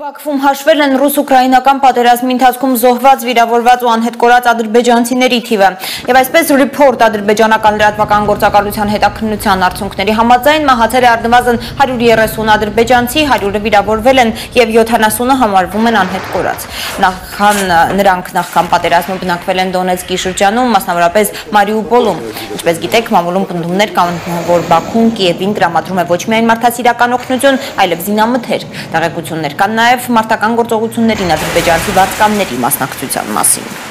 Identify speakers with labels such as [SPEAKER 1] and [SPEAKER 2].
[SPEAKER 1] Բաքվում հաշվել են ռուս-ուկրաինական պատերազմի ընթացքում զոհված, վիրավորված ու անհետ կորած ադրբեջանցիների թիվը։ Եվ այսպես Report ադրբեջանական լրատվական գործակալության հետաքննության արդյունքների համաձայն մահացել է առնվազն 130 ադրբեջանցի, 100-ը վիրավորվել են եւ 70-ը համարվում են անհետ կորած։ Նրանք նախքան պատերազմում բնակվել են Դոնեցկի շրջանում, մասնավորապես Մարիուպոլում։ Ինչպես գիտեք, մամուլում պնդումներ կան, որ Բաքուն Կիևին տրամադրում է ոչ միայն մարդասիրական օգնություն, այլև զինամթեր։ Տեղեկություններ կան նաև մարտական գործողություններին ադրբեջանցի վարձկանների մասնակցության մասին։